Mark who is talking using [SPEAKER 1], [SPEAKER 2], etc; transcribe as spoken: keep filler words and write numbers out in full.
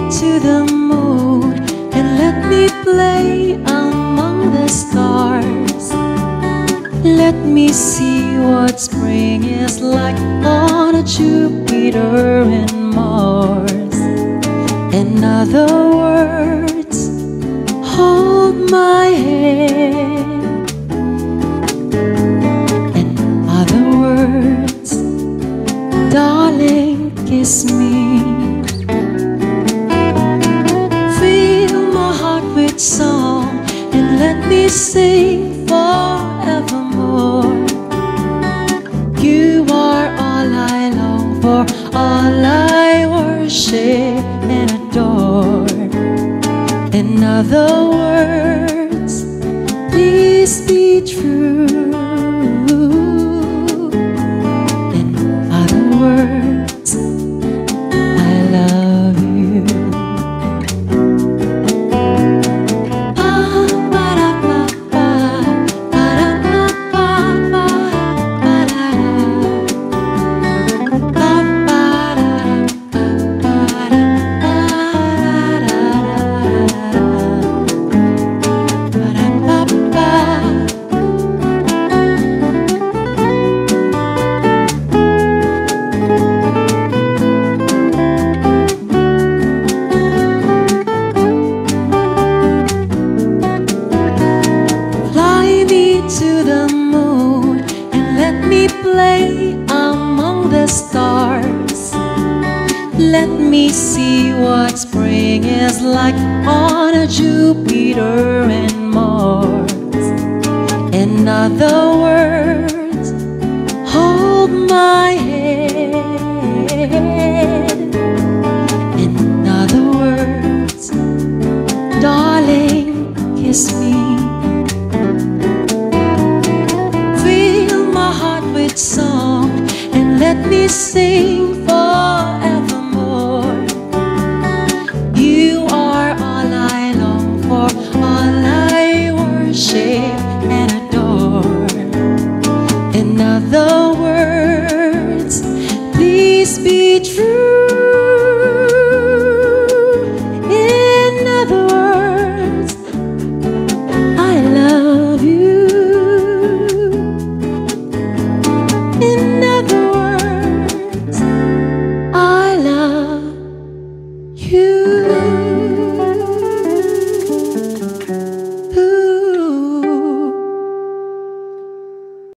[SPEAKER 1] to the moon and let me play among the stars. Let me see what spring is like on a Jupiter and Mars. In other words, hold my hand. In other words, darling, kiss me. Fill my heart with song and let me sing forevermore. You are all I long for, all I worship and adore. In other words, please be true. In other words, I love you. To the moon and let me play among the stars. Let me see what spring is like on a Jupiter and Mars. In other words, hold my hand. In other words, darling, kiss me. Song and let me sing